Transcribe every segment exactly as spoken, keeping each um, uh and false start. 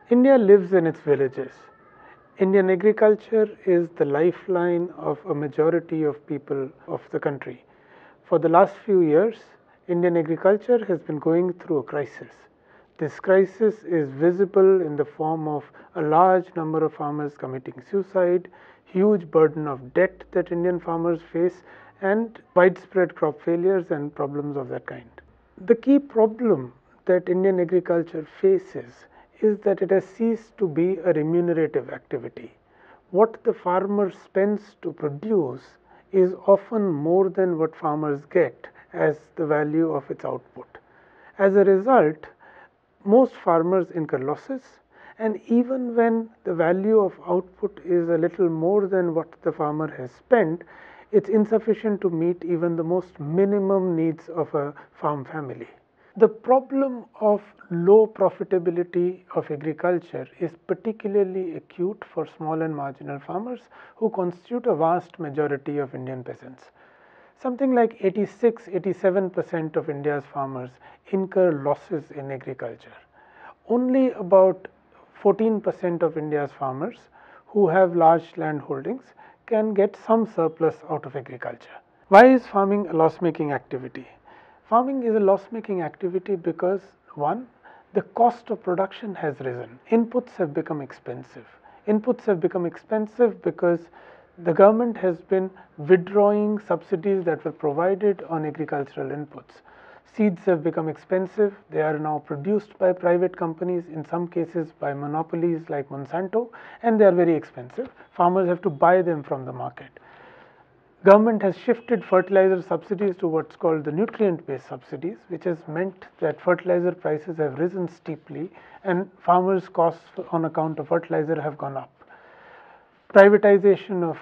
India lives in its villages. Indian agriculture is the lifeline of a majority of people of the country. For the last few years, Indian agriculture has been going through a crisis. This crisis is visible in the form of a large number of farmers committing suicide, huge burden of debt that Indian farmers face, and widespread crop failures and problems of that kind. The key problem that Indian agriculture faces is that it has ceased to be a remunerative activity. What the farmer spends to produce is often more than what farmers get as the value of its output. As a result, most farmers incur losses, and even when the value of output is a little more than what the farmer has spent, it's insufficient to meet even the most minimum needs of a farm family. The problem of low profitability of agriculture is particularly acute for small and marginal farmers who constitute a vast majority of Indian peasants. Something like eighty-six to eighty-seven percent of India's farmers incur losses in agriculture. Only about fourteen percent of India's farmers who have large land holdings can get some surplus out of agriculture. Why is farming a loss-making activity? Farming is a loss-making activity because, one, the cost of production has risen. Inputs have become expensive. Inputs have become expensive because the government has been withdrawing subsidies that were provided on agricultural inputs. Seeds have become expensive. They are now produced by private companies, in some cases by monopolies like Monsanto, and they are very expensive. Farmers have to buy them from the market. Government has shifted fertilizer subsidies to what's called the nutrient-based subsidies, which has meant that fertilizer prices have risen steeply and farmers' costs on account of fertilizer have gone up. Privatization of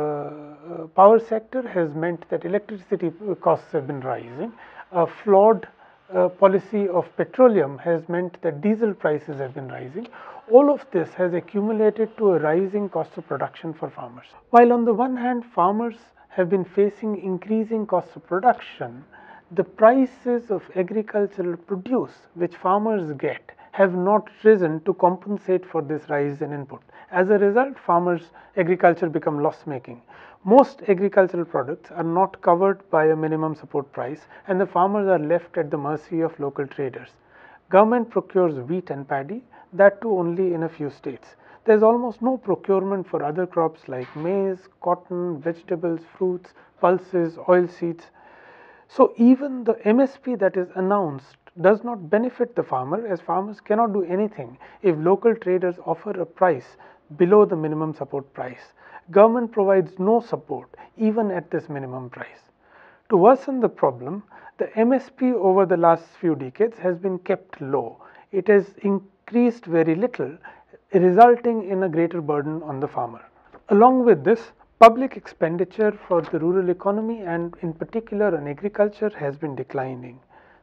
uh, power sector has meant that electricity costs have been rising. A flawed uh, policy of petroleum has meant that diesel prices have been rising. All of this has accumulated to a rising cost of production for farmers. While on the one hand, farmers have been facing increasing costs of production, the prices of agricultural produce which farmers get have not risen to compensate for this rise in input. As a result, farmers' agriculture become loss-making. Most agricultural products are not covered by a minimum support price, and the farmers are left at the mercy of local traders. Government procures wheat and paddy, that too only in a few states. There is almost no procurement for other crops like maize, cotton, vegetables, fruits, pulses, oilseeds. So even the M S P that is announced does not benefit the farmer, as farmers cannot do anything if local traders offer a price below the minimum support price. Government provides no support even at this minimum price. To worsen the problem, the M S P over the last few decades has been kept low. It has increased very little, resulting in a greater burden on the farmer. Along with this, public expenditure for the rural economy and in particular on agriculture has been declining.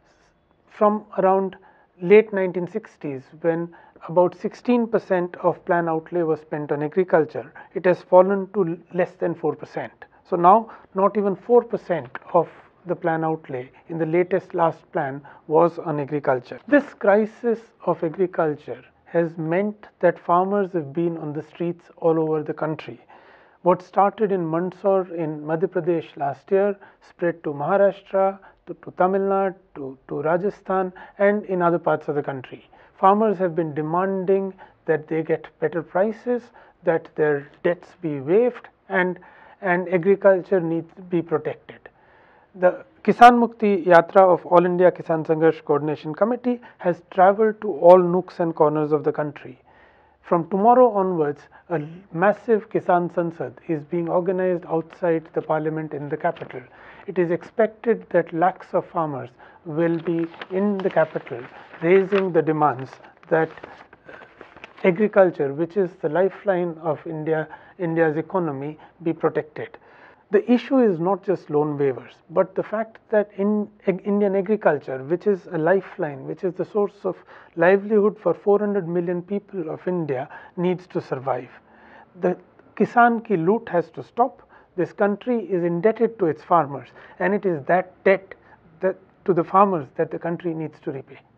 From around late nineteen sixties, when about sixteen percent of plan outlay was spent on agriculture, it has fallen to less than four percent. So now not even four percent of the plan outlay in the latest last plan was on agriculture. This crisis of agriculture has meant that farmers have been on the streets all over the country. What started in Mandsaur in Madhya Pradesh last year spread to Maharashtra, to, to Tamil Nadu, to, to Rajasthan, and in other parts of the country. Farmers have been demanding that they get better prices, that their debts be waived, and, and agriculture needs to be protected. The Kisan Mukti Yatra of All India Kisan Sangharsh Coordination Committee has travelled to all nooks and corners of the country. From tomorrow onwards, a massive Kisan Sansad is being organized outside the parliament in the capital. It is expected that lakhs of farmers will be in the capital raising the demands that agriculture, which is the lifeline of India, India's economy, be protected. The issue is not just loan waivers, but the fact that in Indian agriculture, which is a lifeline, which is the source of livelihood for four hundred million people of India, needs to survive. The Kisan ki loot has to stop. This country is indebted to its farmers, and it is that debt that to the farmers that the country needs to repay.